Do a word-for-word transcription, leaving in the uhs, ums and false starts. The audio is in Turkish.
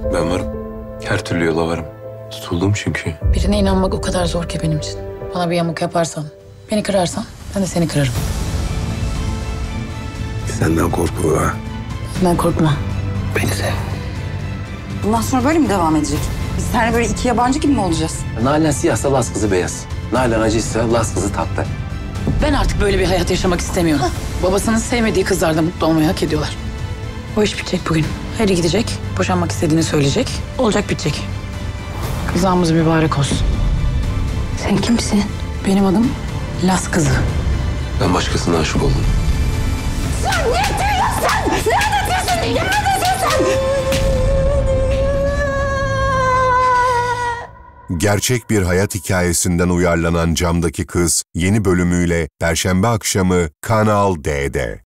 Ben varım. Her türlü yola varım. Tutuldum çünkü. Birine inanmak o kadar zor ki benim için. Bana bir yamuk yaparsan, beni kırarsan ben de seni kırarım. Senden korkulur ha. Ben korkma. Beni de. Bundan sonra böyle mi devam edecek? Biz seninle böyle iki yabancı gibi mi olacağız? Nalan siyahsa Laz kızı beyaz. Nalan acıysa Laz kızı tatlı. Ben artık böyle bir hayat yaşamak istemiyorum. Babasının sevmediği kızlar da mutlu olmayı hak ediyorlar. O iş bitecek bugün. Harry gidecek, boşanmak istediğini söyleyecek. Olacak bitecek. Kızağımız mübarek olsun. Sen kimsin? Benim adım Las kızı. Ben başkasına aşık oldum. Sen ne diyorsun? Ne anlatıyorsun? Ne anlatıyorsun? Gerçek bir hayat hikayesinden uyarlanan Camdaki Kız yeni bölümüyle Perşembe akşamı Kanal D'de.